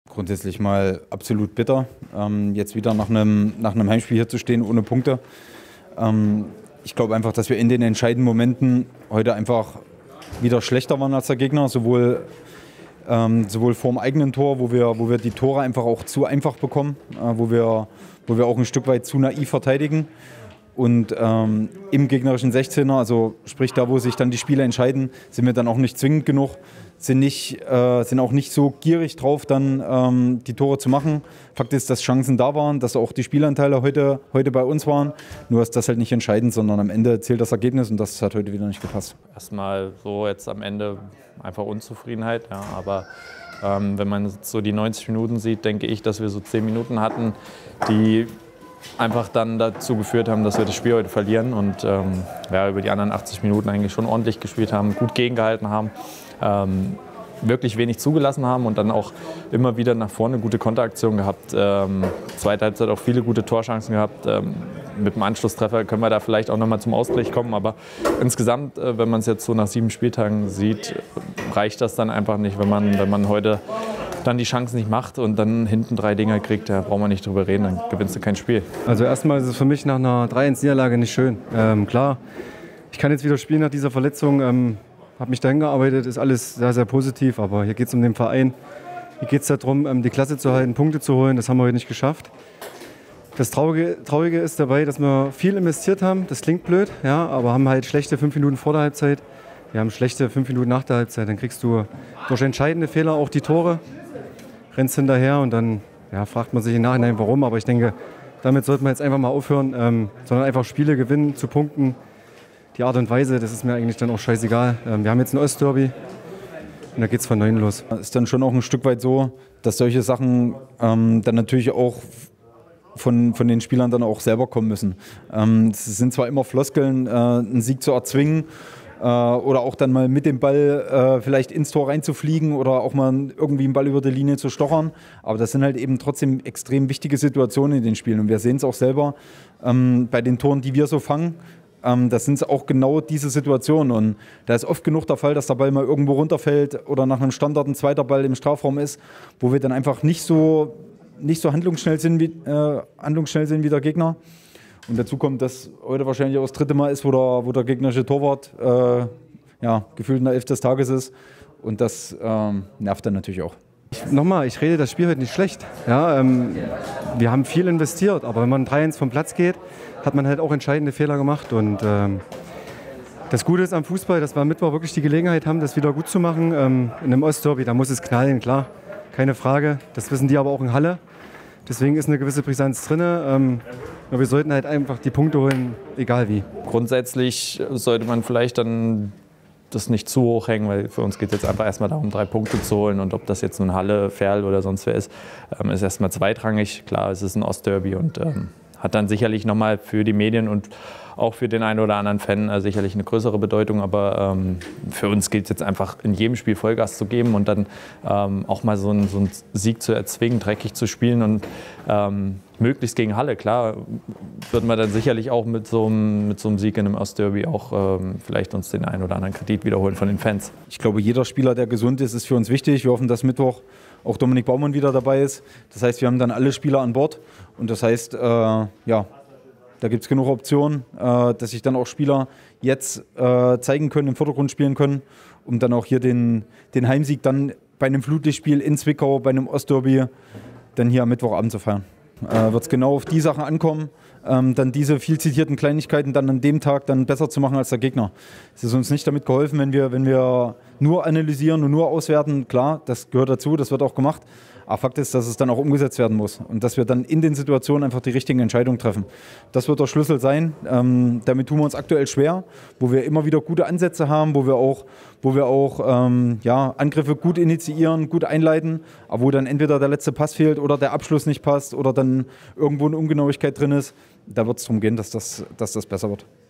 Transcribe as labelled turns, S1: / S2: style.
S1: Grundsätzlich mal absolut bitter, jetzt wieder nach einem Heimspiel hier zu stehen ohne Punkte. Ich glaube einfach, dass wir in den entscheidenden Momenten heute einfach wieder schlechter waren als der Gegner, sowohl vor dem eigenen Tor, wo wir die Tore einfach auch zu einfach bekommen, wo wir auch ein Stück weit zu naiv verteidigen. Und im gegnerischen 16er, also sprich da, wo sich dann die Spiele entscheiden, sind wir dann auch nicht zwingend genug, sind auch nicht so gierig drauf, dann die Tore zu machen. Fakt ist, dass Chancen da waren, dass auch die Spielanteile heute bei uns waren. Nur ist das halt nicht entscheidend, sondern am Ende zählt das Ergebnis und das hat heute wieder nicht gepasst.
S2: Erstmal so jetzt am Ende einfach Unzufriedenheit, ja, aber wenn man so die 90 Minuten sieht, denke ich, dass wir so 10 Minuten hatten, die einfach dann dazu geführt haben, dass wir das Spiel heute verlieren und über die anderen 80 Minuten eigentlich schon ordentlich gespielt haben, gut gegengehalten haben, wirklich wenig zugelassen haben und dann auch immer wieder nach vorne gute Konteraktionen gehabt. Zweite Halbzeit auch viele gute Torchancen gehabt. Mit dem Anschlusstreffer können wir da vielleicht auch noch mal zum Ausgleich kommen, aber insgesamt, wenn man es jetzt so nach 7 Spieltagen sieht, reicht das dann einfach nicht, wenn man heute dann die Chance nicht macht und dann hinten 3 Dinger kriegt, da braucht man nicht drüber reden, dann gewinnst du kein Spiel.
S3: Also erstmal ist es für mich nach einer 3-1-Niederlage nicht schön. Klar, ich kann jetzt wieder spielen nach dieser Verletzung, habe mich dahin gearbeitet, ist alles sehr, sehr positiv, aber hier geht es um den Verein. Hier geht es darum, die Klasse zu halten, Punkte zu holen, das haben wir heute nicht geschafft. Das Traurige ist dabei, dass wir viel investiert haben, das klingt blöd, ja, aber haben halt schlechte 5 Minuten vor der Halbzeit, wir haben schlechte 5 Minuten nach der Halbzeit, dann kriegst du durch entscheidende Fehler auch die Tore. Rennst hinterher und dann fragt man sich im Nachhinein warum, aber ich denke, damit sollten wir jetzt einfach mal aufhören, sondern einfach Spiele gewinnen, zu punkten. Die Art und Weise, das ist mir eigentlich dann auch scheißegal. Wir haben jetzt ein Ostderby und da geht es von 9 los.
S1: Es ist dann schon auch ein Stück weit so, dass solche Sachen dann natürlich auch von den Spielern dann auch selber kommen müssen. Es sind zwar immer Floskeln, einen Sieg zu erzwingen, oder auch dann mal mit dem Ball vielleicht ins Tor reinzufliegen oder auch mal irgendwie einen Ball über die Linie zu stochern. Aber das sind halt eben trotzdem extrem wichtige Situationen in den Spielen. Und wir sehen es auch selber bei den Toren, die wir so fangen. Das sind auch genau diese Situationen. Und da ist oft genug der Fall, dass der Ball mal irgendwo runterfällt oder nach einem Standard ein zweiter Ball im Strafraum ist, wo wir dann einfach nicht so handlungsschnell sind wie der Gegner. Und dazu kommt, dass heute wahrscheinlich auch das 3. Mal ist, wo der gegnerische Torwart gefühlt in der 11. des Tages ist. Und das nervt dann natürlich auch.
S3: Nochmal, ich rede das Spiel heute nicht schlecht. Ja, wir haben viel investiert, aber wenn man 3-1 vom Platz geht, hat man halt auch entscheidende Fehler gemacht. Und das Gute ist am Fußball, dass wir am Mittwoch wirklich die Gelegenheit haben, das wieder gut zu machen. In einem Ostderby, da muss es knallen, klar, keine Frage. Das wissen die aber auch in Halle. Deswegen ist eine gewisse Brisanz drin. Wir sollten halt einfach die Punkte holen, egal wie.
S2: Grundsätzlich sollte man vielleicht dann das nicht zu hoch hängen, weil für uns geht es jetzt einfach erstmal darum, 3 Punkte zu holen. Und ob das jetzt nun Halle, Ferl oder sonst wer ist erstmal zweitrangig. Klar, es ist ein Ostderby und hat dann sicherlich nochmal für die Medien und auch für den einen oder anderen Fan sicherlich eine größere Bedeutung. Aber für uns gilt es jetzt einfach in jedem Spiel Vollgas zu geben und dann auch mal so einen Sieg zu erzwingen, dreckig zu spielen und möglichst gegen Halle. Klar, würden wir dann sicherlich auch mit so einem Sieg in einem Ostderby auch vielleicht uns den einen oder anderen Kredit wiederholen von den Fans.
S1: Ich glaube, jeder Spieler, der gesund ist für uns wichtig. Wir hoffen, dass Mittwoch auch Dominik Baumann wieder dabei ist. Das heißt, wir haben dann alle Spieler an Bord. Und das heißt, da gibt es genug Optionen, dass sich dann auch Spieler jetzt zeigen können, im Vordergrund spielen können, um dann auch hier den Heimsieg dann bei einem Flutlichtspiel in Zwickau, bei einem Ostderby, dann hier am Mittwochabend zu feiern. Wird es genau auf die Sachen ankommen, dann diese viel zitierten Kleinigkeiten dann an dem Tag dann besser zu machen als der Gegner. Es ist uns nicht damit geholfen, wenn wir nur analysieren und nur auswerten. Klar, das gehört dazu, das wird auch gemacht. Aber Fakt ist, dass es dann auch umgesetzt werden muss und dass wir dann in den Situationen einfach die richtigen Entscheidungen treffen. Das wird der Schlüssel sein. Damit tun wir uns aktuell schwer, wo wir immer wieder gute Ansätze haben, wo wir auch Angriffe gut initiieren, gut einleiten, aber wo dann entweder der letzte Pass fehlt oder der Abschluss nicht passt oder dann irgendwo eine Ungenauigkeit drin ist. Da wird es darum gehen, dass das besser wird.